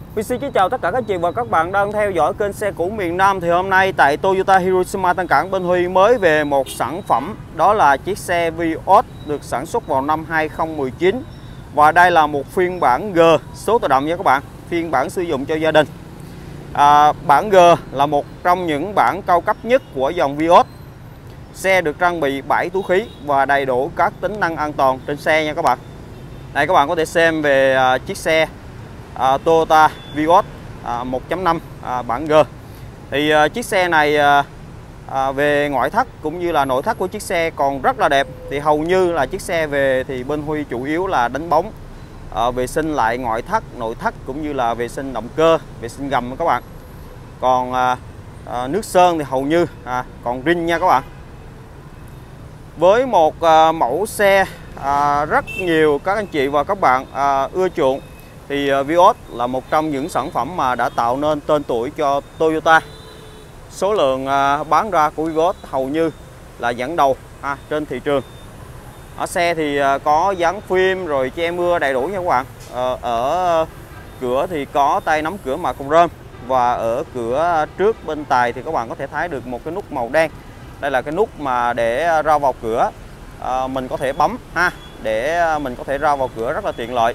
Xin kính chào tất cả các chị và các bạn đang theo dõi kênh xe cũ miền Nam. Thì hôm nay tại Toyota Hiroshima Tân Cảng bên Huy mới về một sản phẩm, đó là chiếc xe Vios được sản xuất vào năm 2019. Và đây là một phiên bản G số tự động nha các bạn, phiên bản sử dụng cho gia đình. Bản G là một trong những bản cao cấp nhất của dòng Vios. Xe được trang bị 7 túi khí và đầy đủ các tính năng an toàn trên xe nha các bạn. Đây các bạn có thể xem về chiếc xe Toyota Vios 1.5 bản G. Thì chiếc xe này về ngoại thất cũng như là nội thất của chiếc xe còn rất là đẹp. Thì hầu như là chiếc xe về thì bên Huy chủ yếu là đánh bóng, vệ sinh lại ngoại thất, nội thất cũng như là vệ sinh động cơ, vệ sinh gầm các bạn. Còn nước sơn thì hầu như còn zin nha các bạn. Với một mẫu xe rất nhiều các anh chị và các bạn ưa chuộng, thì Vios là một trong những sản phẩm mà đã tạo nên tên tuổi cho Toyota. Số lượng bán ra của Vios hầu như là dẫn đầu trên thị trường. Ở xe thì có dán phim rồi che mưa đầy đủ nha các bạn. Ở cửa thì có tay nắm cửa mạ chrome, và ở cửa trước bên tài thì các bạn có thể thấy được một cái nút màu đen. Đây là cái nút mà để ra vào cửa, mình có thể bấm để mình có thể ra vào cửa rất là tiện lợi.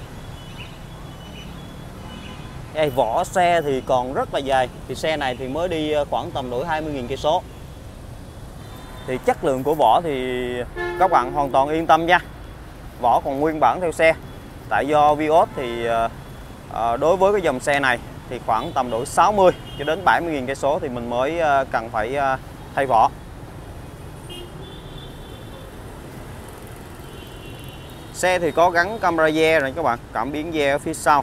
Đây, vỏ xe thì còn rất là dài. Thì xe này thì mới đi khoảng tầm đổi 20.000 cây số. Thì chất lượng của vỏ thì các bạn hoàn toàn yên tâm nha. Vỏ còn nguyên bản theo xe. Tại do Vios thì đối với cái dòng xe này thì khoảng tầm đổi 60 cho đến 70.000 cây số thì mình mới cần phải thay vỏ. Xe thì có gắn camera rear này các bạn, cảm biến rear ở phía sau.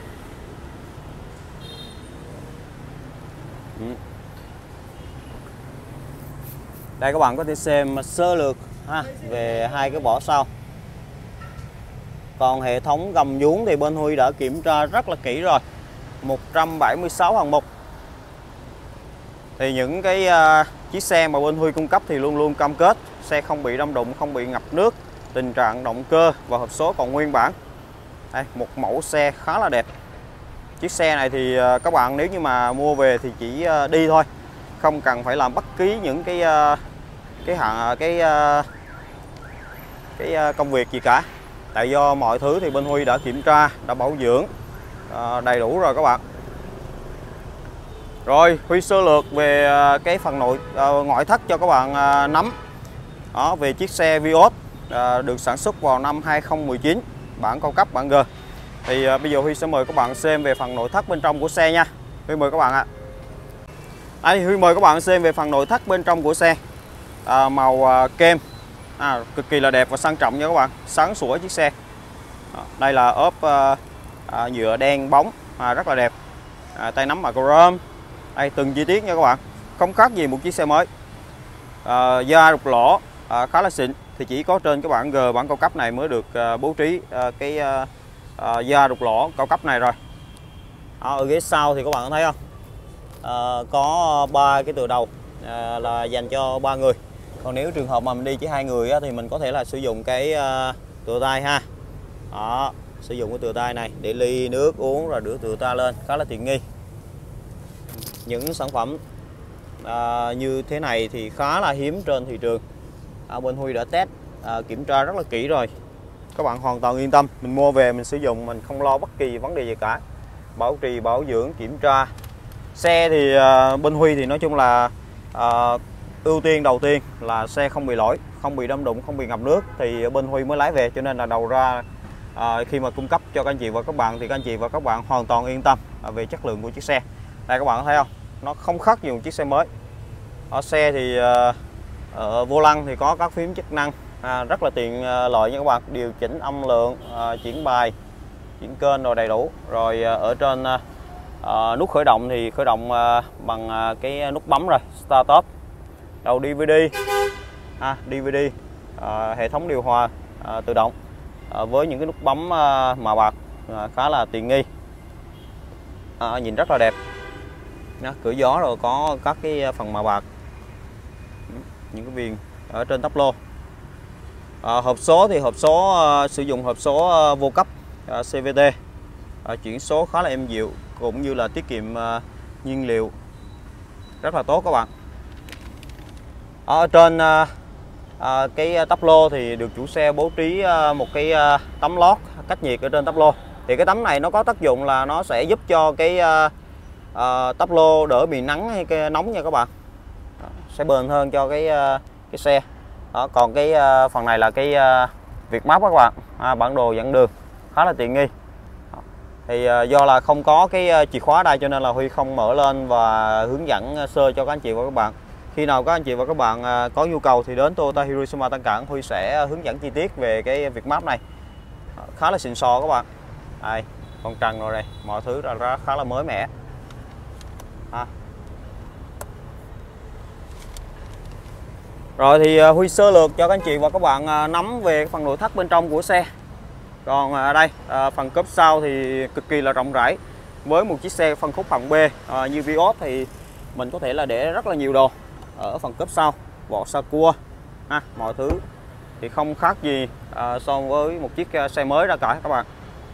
Đây các bạn có thể xem sơ lược về hai cái vỏ sau. Còn hệ thống gầm nhún thì bên Huy đã kiểm tra rất là kỹ rồi, 176 hàng mục. Thì những cái chiếc xe mà bên Huy cung cấp thì luôn luôn cam kết xe không bị đâm đụng, không bị ngập nước, tình trạng động cơ và hộp số còn nguyên bản. Đây, một mẫu xe khá là đẹp. Chiếc xe này thì các bạn nếu như mà mua về thì chỉ đi thôi, không cần phải làm bất kỳ những cái công việc gì cả. Tại do mọi thứ thì bên Huy đã kiểm tra, đã bảo dưỡng đầy đủ rồi các bạn. Rồi Huy sơ lược về cái phần ngoại thất cho các bạn nắm. Đó, về chiếc xe Vios được sản xuất vào năm 2019, bản cao cấp, bản G. Thì bây giờ Huy sẽ mời các bạn xem về phần nội thất bên trong của xe nha. Huy mời các bạn ạ. Đây, Huy mời các bạn xem về phần nội thất bên trong của xe. Màu kem cực kỳ là đẹp và sang trọng nha các bạn, sáng sủa chiếc xe. Đây là ốp nhựa đen bóng rất là đẹp. Tay nắm mạ chrome. Đây, từng chi tiết nha các bạn, không khác gì một chiếc xe mới. Da đục lỗ khá là xịn, thì chỉ có trên cái bản G, bản cao cấp này mới được bố trí cái da đục lỗ cao cấp này rồi. Ở ghế sau thì các bạn thấy không, có 3 cái tựa đầu là dành cho 3 người. Còn nếu trường hợp mà mình đi chỉ 2 người thì mình có thể là sử dụng cái tựa tay ha. Đó, sử dụng cái tựa tay này để ly nước uống rồi đưa tựa tay lên, khá là tiện nghi. Những sản phẩm như thế này thì khá là hiếm trên thị trường. Bên Huy đã test kiểm tra rất là kỹ rồi, các bạn hoàn toàn yên tâm. Mình mua về mình sử dụng, mình không lo bất kỳ vấn đề gì cả. Bảo trì, bảo dưỡng, kiểm tra xe thì bên Huy thì nói chung là ưu tiên đầu tiên là xe không bị lỗi, không bị đâm đụng, không bị ngập nước thì bên Huy mới lái về. Cho nên là đầu ra khi mà cung cấp cho các anh chị và các bạn thì các anh chị và các bạn hoàn toàn yên tâm về chất lượng của chiếc xe. Đây các bạn thấy không, nó không khác gì một chiếc xe mới. Ở xe thì ở vô lăng thì có các phím chức năng rất là tiện lợi nha các bạn, điều chỉnh âm lượng, chuyển bài, chuyển kênh rồi đầy đủ. Rồi ở trên nút khởi động thì khởi động bằng cái nút bấm rồi, start stop. Đầu DVD, DVD, hệ thống điều hòa tự động với những cái nút bấm màu bạc khá là tiện nghi, nhìn rất là đẹp. Cửa gió rồi có các cái phần màu bạc, những cái viền ở trên tắp lô. Hộp số thì hộp số sử dụng hộp số vô cấp CVT, chuyển số khá là êm dịu, cũng như là tiết kiệm nhiên liệu rất là tốt các bạn. Ở trên cái tắp lô thì được chủ xe bố trí một cái tấm lót cách nhiệt ở trên tắp lô. Thì cái tấm này nó có tác dụng là nó sẽ giúp cho cái tắp lô đỡ bị nắng hay cái nóng nha các bạn. Sẽ bền hơn cho cái xe. Đó, còn cái phần này là cái Việt Map các bạn, bản đồ dẫn đường khá là tiện nghi. Thì do là không có cái chìa khóa đây cho nên là Huy không mở lên và hướng dẫn sơ cho các anh chị và các bạn. Khi nào các anh chị và các bạn có nhu cầu thì đến Toyota Hiroshima Tân Cảng, Huy sẽ hướng dẫn chi tiết về cái Việt Map này. Khá là xịn sò các bạn. Đây, con trần rồi đây, mọi thứ ra khá là mới mẻ. Rồi thì Huy sơ lược cho các anh chị và các bạn nắm về phần nội thất bên trong của xe. Còn ở đây phần cốp sau thì cực kỳ là rộng rãi. Với một chiếc xe phân khúc hạng B như Vios thì mình có thể là để rất là nhiều đồ ở phần cốp sau, vỏ sa cua, mọi thứ thì không khác gì so với một chiếc xe mới ra cả các bạn.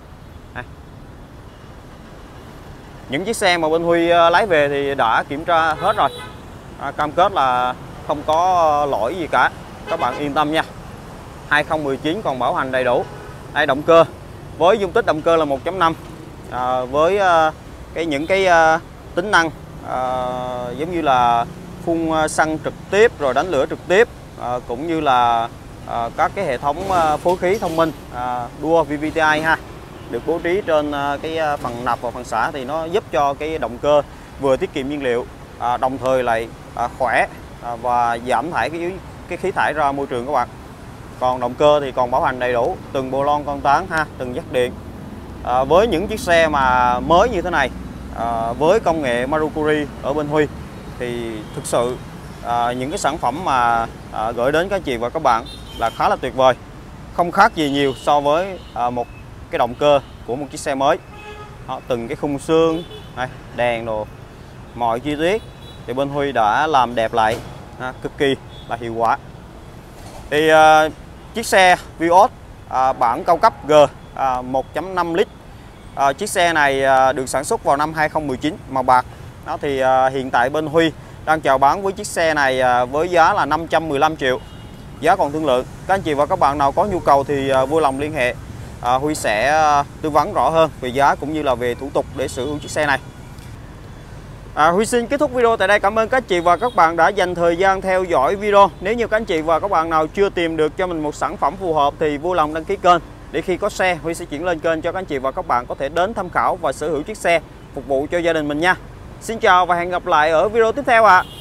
Những chiếc xe mà bên Huy lấy về thì đã kiểm tra hết rồi, cam kết là không có lỗi gì cả, các bạn yên tâm nha. 2019 còn bảo hành đầy đủ. Đây, động cơ với dung tích động cơ là 1.5 với những cái tính năng giống như là phun xăng trực tiếp rồi đánh lửa trực tiếp, cũng như là các cái hệ thống phối khí thông minh đua VVTi được bố trí trên cái phần nạp và phần xả, thì nó giúp cho cái động cơ vừa tiết kiệm nhiên liệu, đồng thời lại khỏe và giảm thải cái khí thải ra môi trường các bạn. Còn động cơ thì còn bảo hành đầy đủ, từng bộ lon con tán từng dắt điện. Với những chiếc xe mà mới như thế này, với công nghệ Mercury ở bên Huy thì thực sự những cái sản phẩm mà gửi đến các anh chị và các bạn là khá là tuyệt vời, không khác gì nhiều so với một cái động cơ của một chiếc xe mới. Từng cái khung xương này, đèn đồ, mọi chi tiết thì bên Huy đã làm đẹp lại cực kỳ là hiệu quả. Thì chiếc xe Vios bản cao cấp G 1.5 lít, chiếc xe này được sản xuất vào năm 2019 màu bạc. Đó thì hiện tại bên Huy đang chào bán với chiếc xe này với giá là 515 triệu. Giá còn thương lượng. Các anh chị và các bạn nào có nhu cầu thì vui lòng liên hệ, Huy sẽ tư vấn rõ hơn về giá cũng như là về thủ tục để sở hữu chiếc xe này. Huy xin kết thúc video tại đây. Cảm ơn các anh chị và các bạn đã dành thời gian theo dõi video. Nếu như các anh chị và các bạn nào chưa tìm được cho mình một sản phẩm phù hợp thì vui lòng đăng ký kênh, để khi có xe Huy sẽ chuyển lên kênh cho các anh chị và các bạn có thể đến tham khảo và sở hữu chiếc xe phục vụ cho gia đình mình nha. Xin chào và hẹn gặp lại ở video tiếp theo ạ.